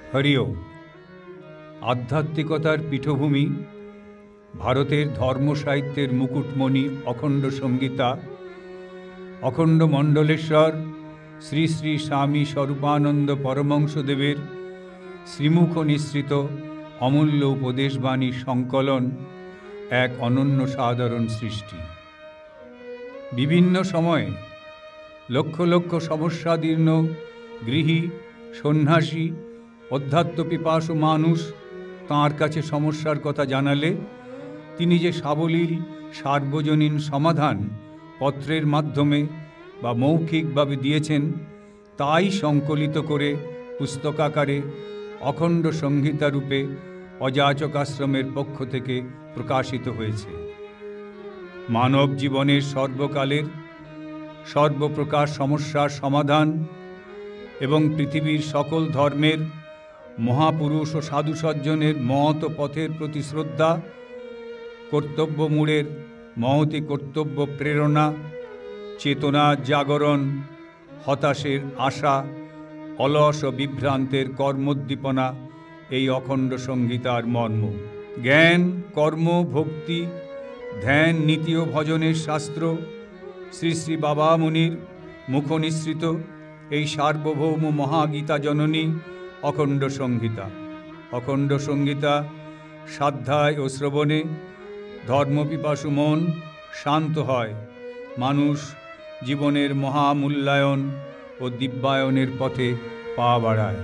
হরি ওম। আধ্যাত্মিকতার পীঠভূমি, ভারতের ধর্ম সাহিত্যের মুকুটমণি অখণ্ড সংগীতা, অখণ্ড মণ্ডলেশ্বর শ্রী শ্রী স্বামী স্বরূপানন্দ পরমহংসদেবের শ্রীমুখ নিঃসৃত অমূল্য উপদেশবাণী সংকলন এক অনন্য সাধারণ সৃষ্টি। বিভিন্ন সময়ে লক্ষ লক্ষ সমস্যাদীর্ণ গৃহী, সন্ন্যাসী, অধ্যাত্মপিপাসু মানুষ তাঁর কাছে সমস্যার কথা জানালে তিনি যে সাবলীল সার্বজনীন সমাধান পত্রের মাধ্যমে বা মৌখিকভাবে দিয়েছেন, তাই সংকলিত করে পুস্তকাকারে অখণ্ড সংহিতা রূপে অযাচক আশ্রমের পক্ষ থেকে প্রকাশিত হয়েছে। মানব জীবনের সর্বকালের সর্বপ্রকার সমস্যার সমাধান এবং পৃথিবীর সকল ধর্মের মহাপুরুষ ও সাধু সজ্জনের মহৎ পথের প্রতি শ্রদ্ধা, কর্তব্যমূলের মহতি কর্তব্য প্রেরণা, চেতনা জাগরণ, হতাশের আশা, অলস ও বিভ্রান্তের কর্মোদ্দীপনা এই অখণ্ড সংহিতার মর্ম। জ্ঞান, কর্ম, ভক্তি, ধ্যান, নীতি ও ভজনের শাস্ত্র শ্রী শ্রী বাবা মুনির মুখনিসৃত এই সার্বভৌম মহাগীতা জননী অখণ্ড সংহিতা। অখণ্ড সংহিতা সাধ্যায় ও শ্রবণে ধর্মপিপাসু মন শান্ত হয়, মানুষ জীবনের মহামূল্যায়ন ও দিব্যায়নের পথে পা বাড়ায়।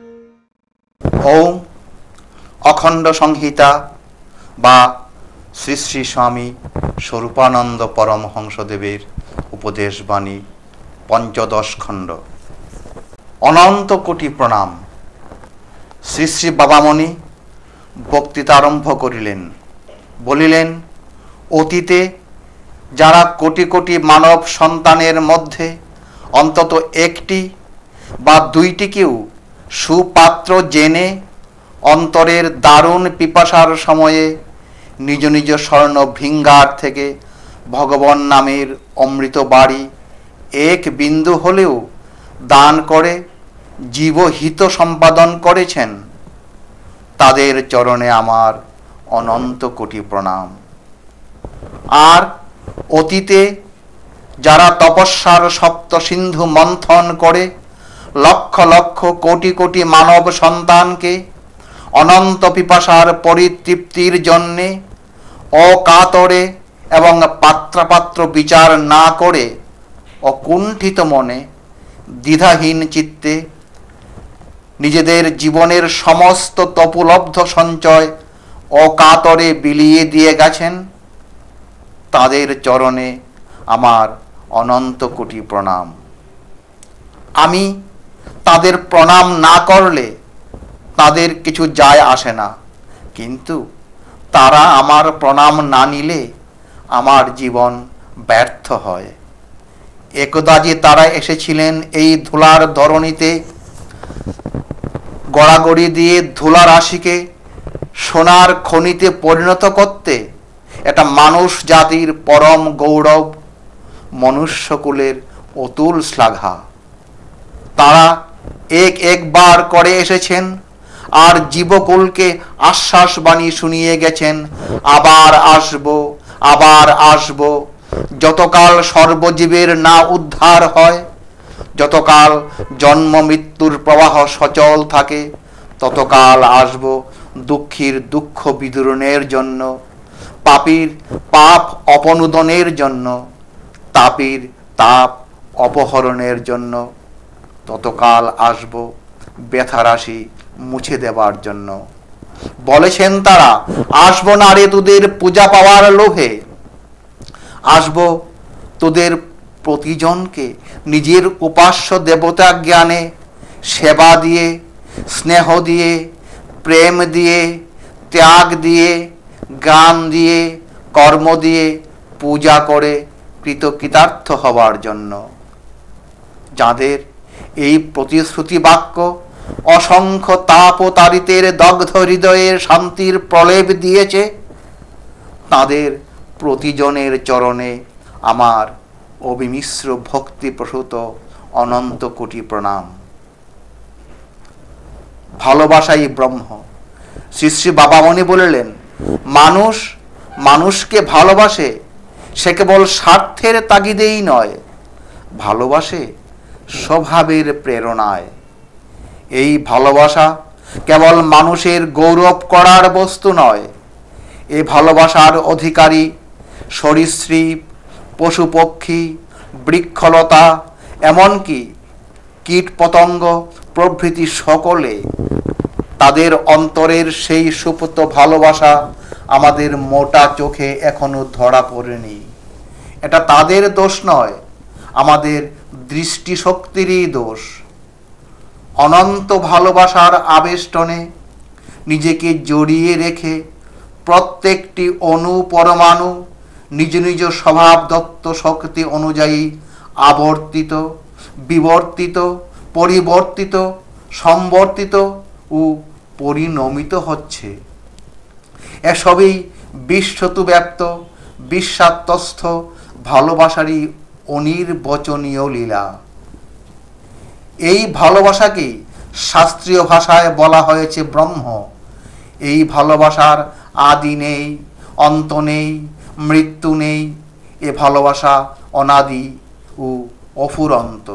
ওম অখণ্ড সংহিতা বা শ্রী শ্রী স্বামী স্বরূপানন্দ পরমহংসদেবের উপদেশবাণী পঞ্চদশ খণ্ড। অনন্ত কোটি প্রণাম। শ্রী শ্রী বাবামণি বক্তৃতা আরম্ভ করিলেন, বলিলেন, অতীতে যারা কোটি কোটি মানব সন্তানের মধ্যে অন্তত একটি বা দুইটিকেও সুপাত্র জেনে অন্তরের দারুণ পিপাসার সময়ে নিজ নিজ স্বর্ণ ভিঙ্গার থেকে ভগবান নামের অমৃত বাড়ি এক বিন্দু হলেও দান করে জীবহিত সম্পাদন করেছেন, তাদের চরণে আমার অনন্ত কোটি প্রণাম। আর অতীতে যারা তপস্যার সপ্ত সিন্ধু মন্থন করে লক্ষ লক্ষ কোটি কোটি মানব সন্তানকে অনন্ত পিপাসার পরিতৃপ্তির জন্যে অকাতরে এবং পাত্রাপাত্র বিচার না করে অকুণ্ঠিত মনে দ্বিধাহীন চিত্তে নিজেদের জীবনের সমস্ত তপোলব্ধ সঞ্চয় অকাতরে বিলিয়ে দিয়ে গেছেন, তাদের চরণে আমার অনন্ত কোটি প্রণাম। আমি তাদের প্রণাম না করলে তাদের কিছু যায় আসে না, কিন্তু তারা আমার প্রণাম না নিলে আমার জীবন ব্যর্থ হয়। একদা যে তারা এসেছিলেন এই ধুলার ধরণীতে গড়াগড়ি দিয়ে ধুলা রাশিকে সোনার খনিতে পরিণত করতে, এটা মানুষ জাতির পরম গৌরব, মনুষ্যকুলের অতুল শ্লাঘা। তারা একবার করে এসেছেন আর জীবকুলকে আশ্বাসবাণী শুনিয়ে গেছেন, আবার আসব, আবার আসব। যতকাল সর্বজীবের না উদ্ধার হয়, যতকাল জন্ম মৃত্যুর প্রবাহ সচল থাকে, ততকাল আসব দুঃখীর দুঃখ বিদূরণের জন্য, পাপীর পাপ অপনোদনের জন্য, তাপীর তাপ অপহরণের জন্য। ততকাল আসব ব্যথারাশি মুছে দেবার জন্য। বলেছেন তারা, আসব না রে তোদের পূজা পাওয়ার লোভে, আসব তোদের প্রতিজনকে নিজের উপাস্য দেবতা জ্ঞানে সেবা দিয়ে, স্নেহ দিয়ে, প্রেম দিয়ে, ত্যাগ দিয়ে, গান দিয়ে, কর্ম দিয়ে পূজা করে কৃতকৃতার্থ হবার জন্য। যাদের এই প্রতিশ্রুতি বাক্য অসংখ্য তাপ ও তাড়িতের দগ্ধ হৃদয়ের শান্তির প্রলেপ দিয়েছে, তাদের প্রতিজনের চরণে আমার অবিমিশ্র ভক্তিপ্রসূত অনন্ত কোটি প্রণাম। ভালোবাসাই ব্রহ্ম। শ্রী শ্রী বাবামণি বললেন, মানুষ মানুষকে ভালোবাসে, সে কেবল স্বার্থের তাগিদেই নয়, ভালোবাসে স্বভাবের প্রেরণায়। এই ভালোবাসা কেবল মানুষের গৌরব করার বস্তু নয়, এ ভালোবাসার অধিকারী সরীসৃপ, পশু পক্ষী, বৃক্ষলতা, এমনকি কীট পতঙ্গ প্রভৃতি সকলে। তাদের অন্তরের সেই সুপ্ত ভালোবাসা আমাদের মোটা চোখে এখনো ধরা পড়েনি। এটা তাদের দোষ নয়, আমাদের দৃষ্টিশক্তিরই দোষ। অনন্ত ভালোবাসার আবেষ্টনে নিজেকে জড়িয়ে রেখে প্রত্যেকটি অণু পরমাণু নিজ নিজ স্বভাব দত্ত শক্তি অনুযায়ী আবর্তিত, বিবর্তিত, পরিবর্তিত, সম্বর্তিত ও পরিণমিত হচ্ছে। এসবই বিশ্বতুব্যাপ্ত বিশ্বাত্মস্থ ভালোবাসারই অনির্বচনীয় লীলা। এই ভালোবাসাকেই শাস্ত্রীয় ভাষায় বলা হয়েছে ব্রহ্ম। এই ভালোবাসার আদি নেই, অন্ত নেই, মৃত্যু নেই। এ ভালোবাসা অনাদি ও অফুরন্ত।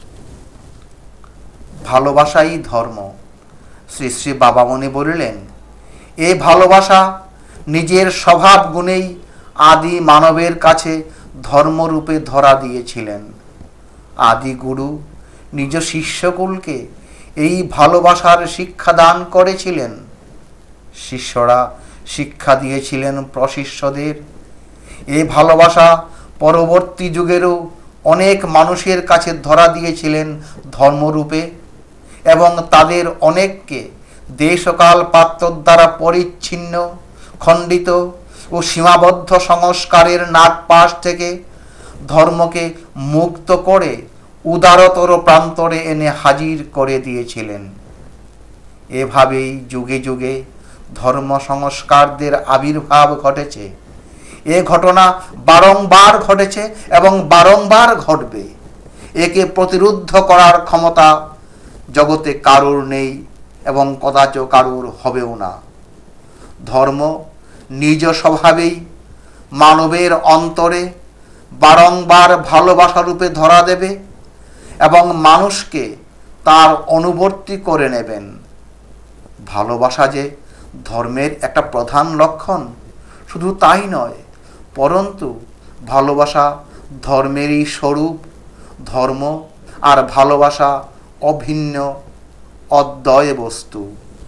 ভালোবাসাই ধর্ম। শ্রী শ্রী বাবামণি বললেন, এ ভালোবাসা নিজের স্বভাব গুণেই আদি মানবের কাছে ধর্মরূপে ধরা দিয়েছিলেন। আদি গুরু নিজ শিষ্যকুলকে এই ভালোবাসার শিক্ষা দান করেছিলেন। শিষ্যরা শিক্ষা দিয়েছিলেন প্রশিষ্যদের। এ ভালোবাসা পরবর্তী যুগেরও অনেক মানুষের কাছে ধরা দিয়েছিলেন ধর্মরূপে, এবং তাদের অনেককে দেশকাল পাত্র দ্বারা পরিচ্ছিন্ন, খণ্ডিত ও সীমাবদ্ধ সংস্কারের নাগপাশ থেকে ধর্মকে মুক্ত করে উদারতর প্রান্তরে এনে হাজির করে দিয়েছিলেন। এভাবেই যুগে যুগে ধর্ম সংস্কারদের আবির্ভাব ঘটেছে। এ ঘটনা বারংবার ঘটেছে এবং বারংবার ঘটবে। একে প্রতিরুদ্ধ করার ক্ষমতা জগতে কারুর নেই এবং কদাচ কারুর হবেও না। ধর্ম নিজ স্বভাবেই মানবের অন্তরে বারংবার ভালোবাসা রূপে ধরা দেবে এবং মানুষকে তার অনুবর্তী করে নেবেন। ভালোবাসা যে ধর্মের একটা প্রধান লক্ষণ, শুধু তাই নয়, পরন্তু ভালোবাসা ধর্মেরই স্বরূপ। ধর্ম আর ভালোবাসা অভিন্ন অদ্বয় বস্তু।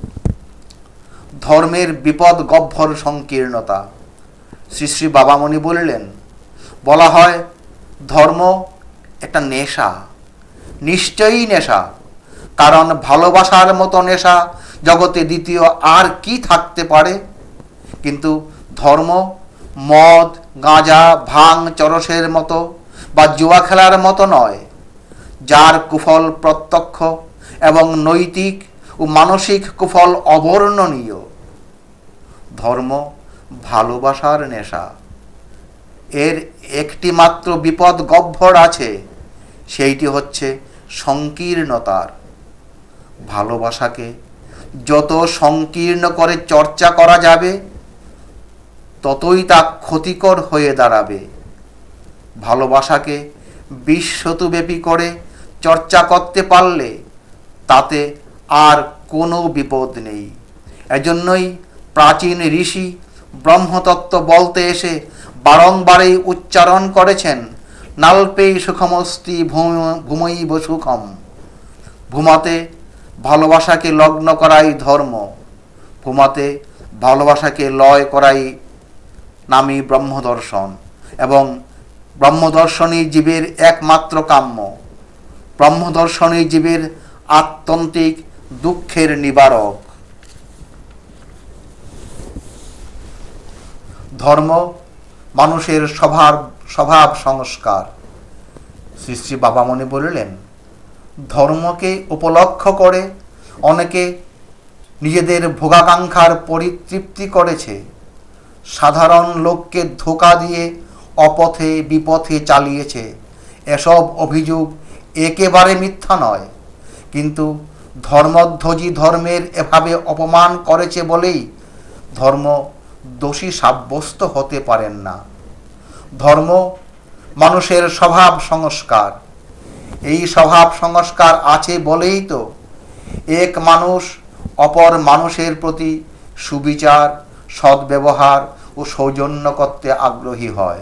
ধর্মের বিপদ গহ্বর সংকীর্ণতা। শ্রী শ্রী বাবামণি বললেন, বলা হয় ধর্ম একটা নেশা। নিশ্চয়ই নেশা, কারণ ভালোবাসার মতো নেশা জগতে দ্বিতীয় আর কি থাকতে পারে। কিন্তু ধর্ম মদ, গাঁজা, ভাং, চরসের মতো বা জুয়া খেলার মতো নয়, যার কুফল প্রত্যক্ষ এবং নৈতিক ও মানসিক কুফল অবর্ণনীয়। ধর্ম ভালোবাসার নেশা। এর একটি মাত্র বিপদ গহ্বর আছে, সেইটি হচ্ছে সংকীর্ণতার। ভালোবাসাকে যত সংকীর্ণ করে চর্চা করা যাবে, ততই তা ক্ষতিকর হয়ে দাঁড়াবে। ভালোবাসাকে বিশ্বব্যাপী করে চর্চা করতে পারলে তাতে আর কোনো বিপদ নেই। এজন্যই প্রাচীন ঋষি ব্রহ্মতত্ত্ব বলতে এসে বারংবারই উচ্চারণ করেছেন, নাল্পে সুখমস্তি ভূমৈব সুখম। ভূমাতে ভালোবাসাকে লগ্ন করাই ধর্ম, ভূমাতে ভালোবাসাকে লয় করাই নামী ব্রহ্মদর্শন, এবং ব্রহ্মদর্শনই জীবের একমাত্র কাম্য। ব্রহ্মদর্শনই জীবের আত্যন্তিক দুঃখের নিবারক। ধর্ম মানুষের স্বভাব সংস্কার। শ্রী শ্রী বাবামণি বললেন, ধর্মকে উপলক্ষ করে অনেকে নিজেদের ভোগাকাঙ্ক্ষার পরিতৃপ্তি করেছে। সাধারণ লোককে ধোঁকা দিয়ে অপথে বিপথে চালিয়েছে। এসব অভিযোগ একেবারে মিথ্যা নয়, কিন্তু ধর্মধ্বজী ধর্মের এভাবে অপমান করেছে বলেই ধর্ম দোষী সাব্যস্ত হতে পারেন না। ধর্ম মানুষের স্বভাব সংস্কার। এই স্বভাব সংস্কার আছে বলেই তো এক মানুষ অপর মানুষের প্রতি সুবিচার, সদ্ব্যবহার ও সৌজন্য করতে আগ্রহী হয়।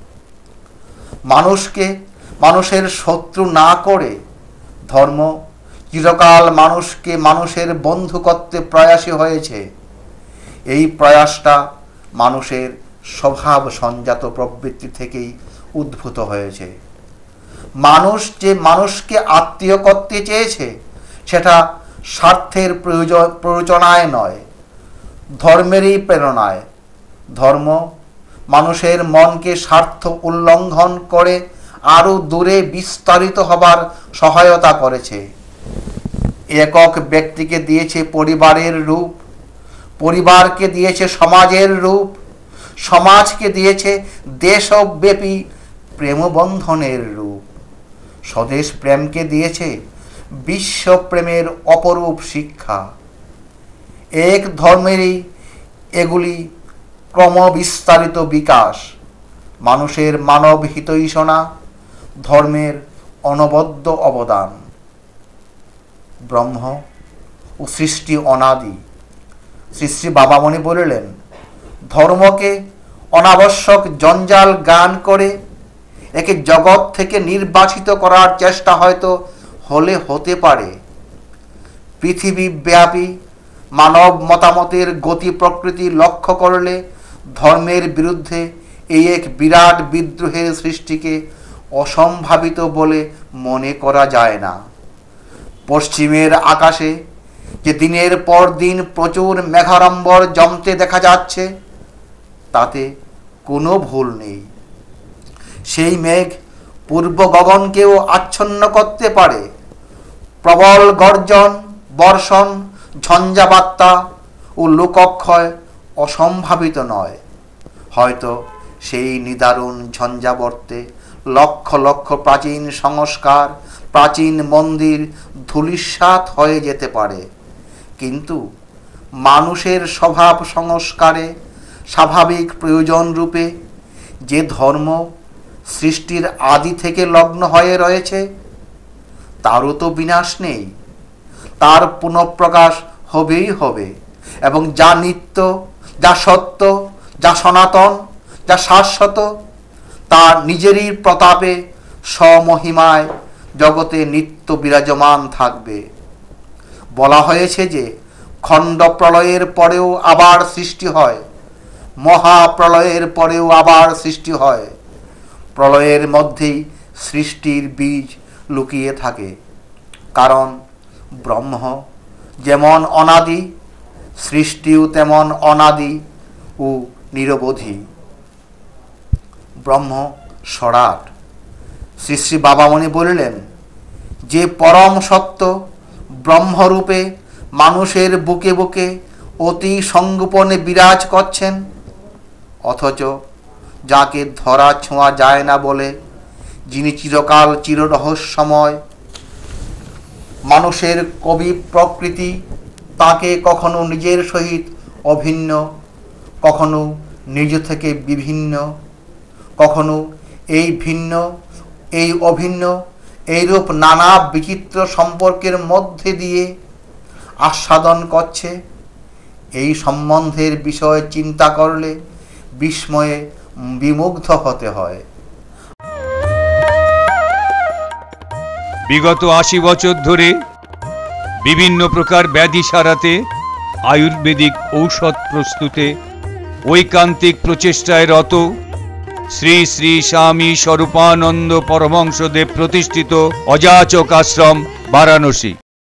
মানুষকে মানুষের শত্রু না করে ধর্ম চিরকাল মানুষকে মানুষের বন্ধু করতে প্রয়াসী হয়েছে। এই প্রয়াসটা মানুষের স্বভাব সঞ্জাত প্রবৃত্তি থেকেই উদ্ভূত হয়েছে। মানুষ যে মানুষকে আত্মীয় করতে চেয়েছে সেটা স্বার্থের প্রয়োজনায় নয়, ধর্মেরই প্রেরণায়। ধর্ম মানুষের মনকে স্বার্থ উল্লঙ্ঘন করে আরও দূরে বিস্তারিত হবার সহায়তা করেছে। একক ব্যক্তিকে দিয়েছে পরিবারের রূপ, পরিবারকে দিয়েছে সমাজের রূপ, সমাজকে দিয়েছে দেশব্যাপী প্রেমবন্ধনের রূপ, স্বদেশ প্রেমকে দিয়েছে বিশ্বপ্রেমের অপরূপ শিক্ষা। এক ধর্মেরই এগুলি ক্রমবিস্তারিত বিকাশ। মানুষের মানব হিতৈষণা ধর্মের অনবদ্য অবদান। ব্রহ্ম ও সৃষ্টি অনাদি। শ্রী শ্রী বাবামণি বলিলেন, ধর্মকে অনাবশ্যক জঞ্জাল গান করে একে জগৎ থেকে নির্বাচিত করার চেষ্টা হয়তো হতে পারে। পৃথিবীব্যাপী মানব মতামতের গতি প্রকৃতি লক্ষ্য করলে ধর্মের বিরুদ্ধে এই এক বিরাট বিদ্রোহের সৃষ্টিকে অসম্ভাবিত বলে মনে করা যায় না। পশ্চিমের আকাশে যে দিনের পর দিন প্রচুর মেঘাড়ম্বর জমতে দেখা যাচ্ছে, তাতে কোনো ভুল নেই। সেই মেঘ পূর্ব গগনকেও আচ্ছন্ন করতে পারে। প্রবল গর্জন, বর্ষণ, ঝঞ্ঝাবাত্তা ও লোকক্ষয় অসম্ভাবিত নয়। হয়তো সেই নিদারুণ ঝঞ্ঝাবর্তে লক্ষ লক্ষ প্রাচীন সংস্কার, প্রাচীন মন্দির ধূলিসাৎ হয়ে যেতে পারে, কিন্তু মানুষের স্বভাব সংস্কারে স্বাভাবিক প্রয়োজন রূপে যে ধর্ম সৃষ্টির আদি থেকে লগ্ন হয়ে রয়েছে, তারও তো বিনাশ নেই। তার পুনঃপ্রকাশ হবেই হবে, এবং যা নিত্য, যা সত্য, যা সনাতন, যা শাশ্বত, তার নিজেরই প্রতাপে স্বমহিমায় জগতে নিত্য বিরাজমান থাকবে। বলা হয়েছে যে খণ্ড প্রলয়ের পরেও আবার সৃষ্টি হয়, মহাপ্রলয়ের পরেও আবার সৃষ্টি হয়। প্রলয়ের মধ্যেই সৃষ্টির বীজ লুকিয়ে থাকে, কারণ ব্রহ্ম যেমন অনাদি, সৃষ্টিও তেমন অনাদি ও নিরবধি। ব্রহ্ম সরাট। শ্রী শ্রী বাবামণি বলিলেন, যে পরম সত্য ব্রহ্মরূপে মানুষের বুকে বুকে অতি সংগোপনে বিরাজ করছেন, অথচ যাকে ধরা ছোঁয়া যায় না বলে, যিনি চিরকাল চিররহস্যময়, মানুষের কবি প্রকৃতি তাকে কখনো নিজের সহিত অভিন্ন, কখনো নিজ থেকে বিভিন্ন, কখনো এই ভিন্ন, এই অভিন্ন, এইরূপ নানা বিচিত্র সম্পর্কের মধ্যে দিয়ে আস্বাদন করছে। এই সম্বন্ধের বিষয়ে চিন্তা করলে বিস্ময়ে বিমুগ্ধ হতে হয়। বিগত ৮০ বছর ধরে বিভিন্ন প্রকার ব্যাধি সারাতে আয়ুর্বেদিক ঔষধ প্রস্তুতে ঐকান্তিক প্রচেষ্টায় রত শ্রী শ্রী স্বামী স্বরূপানন্দ পরমহংসদেব প্রতিষ্ঠিত অযাচক আশ্রম বারাণসী।